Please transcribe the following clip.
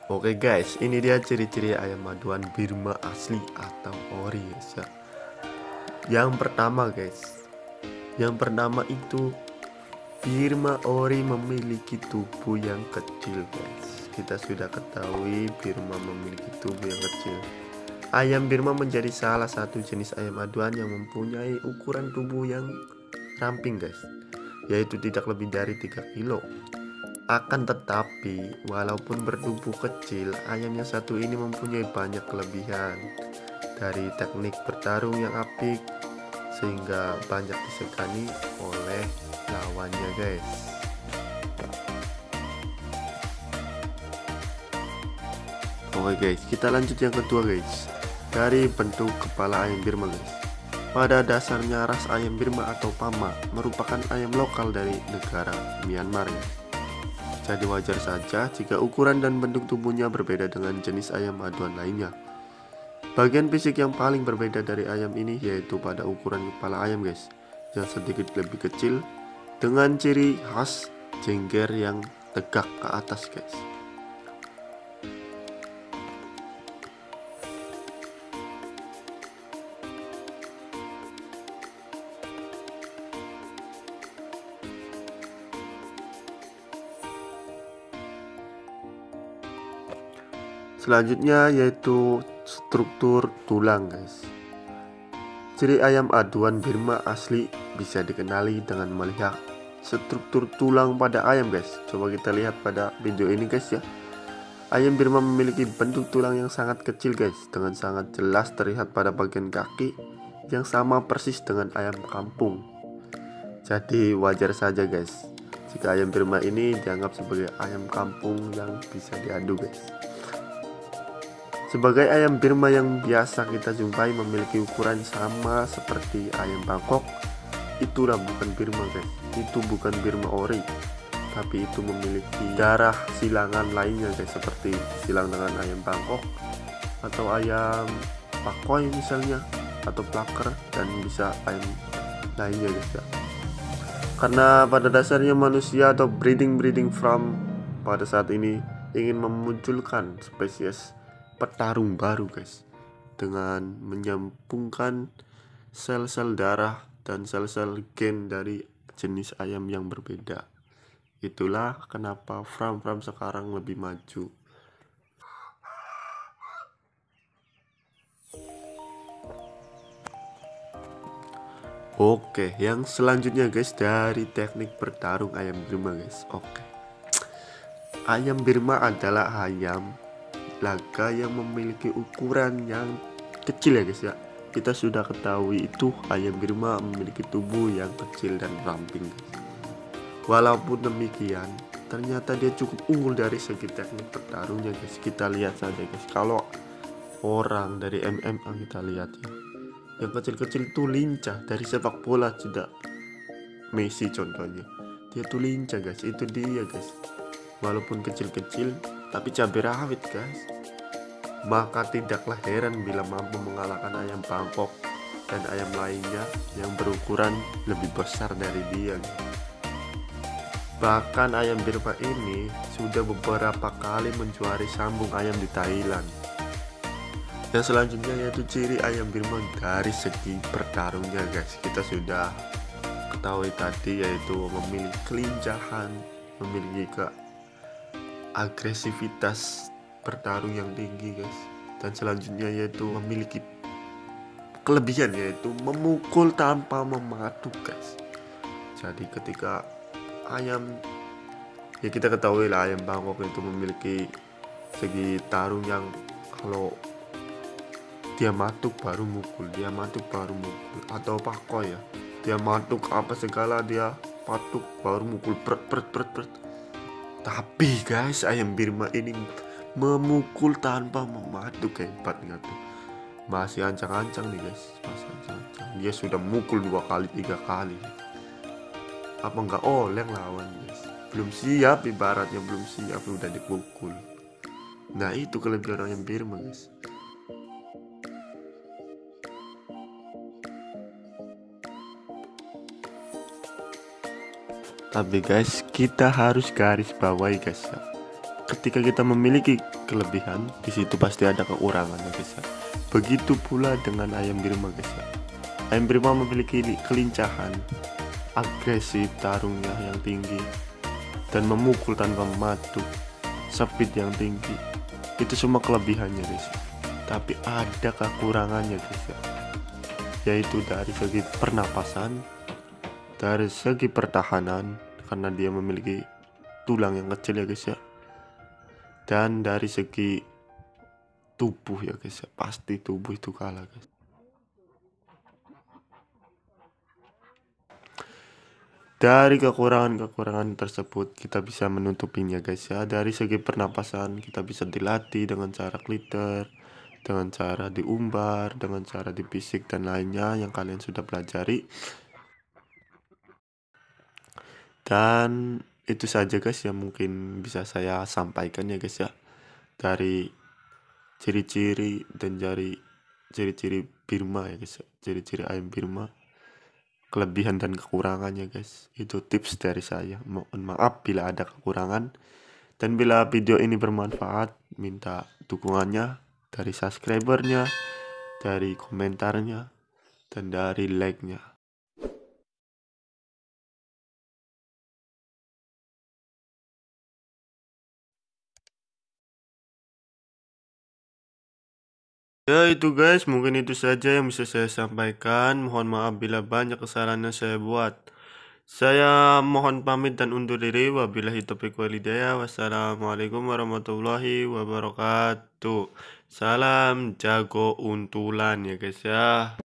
Oke guys, ini dia ciri-ciri ayam maduan Birma asli atau ori guys ya. Yang pertama itu Birma ori memiliki tubuh yang kecil guys. Kita sudah ketahui Birma memiliki tubuh yang kecil. Ayam Birma menjadi salah satu jenis ayam maduan yang mempunyai ukuran tubuh yang ramping guys, yaitu tidak lebih dari 3 kilo. Akan tetapi, walaupun bertubuh kecil, ayam yang satu ini mempunyai banyak kelebihan. Dari teknik bertarung yang apik, sehingga banyak disegani oleh lawannya guys. Oke guys, kita lanjut yang kedua guys. Dari bentuk kepala ayam Birma guys. Pada dasarnya ras ayam Birma atau Pama merupakan ayam lokal dari negara Myanmar ya. Jadi wajar saja jika ukuran dan bentuk tubuhnya berbeda dengan jenis ayam maduan lainnya. Bagian fisik yang paling berbeda dari ayam ini yaitu pada ukuran kepala ayam guys, yang sedikit lebih kecil dengan ciri khas jengger yang tegak ke atas guys. Selanjutnya yaitu struktur tulang guys. Ciri ayam aduan Birma asli bisa dikenali dengan melihat struktur tulang pada ayam guys. Coba kita lihat pada video ini guys ya. Ayam Birma memiliki bentuk tulang yang sangat kecil guys, dengan sangat jelas terlihat pada bagian kaki yang sama persis dengan ayam kampung. Jadi wajar saja guys jika ayam Birma ini dianggap sebagai ayam kampung yang bisa diadu guys. Sebagai ayam Birma yang biasa kita jumpai memiliki ukuran sama seperti ayam Bangkok, itulah bukan Birma guys, itu bukan Birma ori, tapi itu memiliki darah silangan lainnya guys, seperti silang dengan ayam Bangkok atau ayam Pakoi misalnya, atau Plucker, dan bisa ayam lainnya guys ya. Karena pada dasarnya manusia atau breeding farm pada saat ini ingin memunculkan spesies petarung baru guys, dengan menyambungkan sel-sel darah dan sel-sel gen dari jenis ayam yang berbeda. Itulah kenapa farm-farm sekarang lebih maju. Oke, yang selanjutnya guys, dari teknik bertarung ayam Birma guys. Oke, ayam Birma adalah ayam laga yang memiliki ukuran yang kecil ya guys ya. Kita sudah ketahui itu ayam Birma memiliki tubuh yang kecil dan ramping guys. Walaupun demikian, ternyata dia cukup unggul dari segi teknik bertarungnya guys. Kita lihat saja guys, kalau orang dari MMA kita lihat ya, yang kecil-kecil tuh lincah. Dari sepak bola tidak, Messi contohnya, dia tuh lincah guys. Itu dia guys, walaupun kecil-kecil tapi cabai rawit guys. Maka tidaklah heran bila mampu mengalahkan ayam Bangkok dan ayam lainnya yang berukuran lebih besar dari dia guys. Bahkan ayam Birma ini sudah beberapa kali menjuari sambung ayam di Thailand. Yang selanjutnya yaitu ciri ayam Birma dari segi bertarungnya guys. Kita sudah ketahui tadi yaitu memiliki kelincahan, memiliki agresivitas bertarung yang tinggi guys. Dan selanjutnya yaitu memiliki kelebihan yaitu memukul tanpa mematuk guys. Jadi ketika ayam, ya kita ketahui lah ayam Bangkok itu memiliki segi tarung yang kalau dia matuk baru mukul, dia matuk baru mukul, atau Pakoi ya, dia matuk apa segala dia patuk baru mukul pret. Tapi guys, ayam Birma ini memukul tanpa mematuk, hebatnya tuh. Masih ancang-ancang nih guys, masih ancang-ancang. Dia sudah mukul 2 kali 3 kali. Apa enggak oleng lawan guys? Belum siap, ibaratnya belum siap udah dipukul. Nah itu kelebihan ayam Birma guys. Tapi guys, kita harus garis bawahi guys ya, ketika kita memiliki kelebihan, di situ pasti ada kekurangannya guys ya. Begitu pula dengan ayam Birma guys ya. Ayam Birma memiliki kelincahan, agresif, tarungnya yang tinggi, dan memukul tanpa mematuk, speed yang tinggi. Itu semua kelebihannya guys. Tapi ada kekurangannya guys ya, yaitu dari segi pernapasan, dari segi pertahanan karena dia memiliki tulang yang kecil ya guys ya, dan dari segi tubuh ya guys ya, pasti tubuh itu kalah guys. Dari kekurangan-kekurangan tersebut kita bisa menutupinya guys ya. Dari segi pernapasan kita bisa dilatih dengan cara kliter, dengan cara diumbar, dengan cara dipisik dan lainnya yang kalian sudah pelajari. Dan itu saja guys yang mungkin bisa saya sampaikan ya guys ya, dari ciri-ciri dan dari ciri-ciri Birma ya guys ya, ciri-ciri ayam Birma, kelebihan dan kekurangannya guys. Itu tips dari saya. Mohon maaf bila ada kekurangan, dan bila video ini bermanfaat, minta dukungannya dari subscribernya, dari komentarnya, dan dari like-nya. Ya itu guys, mungkin itu saja yang bisa saya sampaikan. Mohon maaf bila banyak kesalahan yang saya buat. Saya mohon pamit dan undur diri. Wabillahi taufiq walhidayah. Wassalamualaikum warahmatullahi wabarakatuh. Salam jago untulan ya guys ya.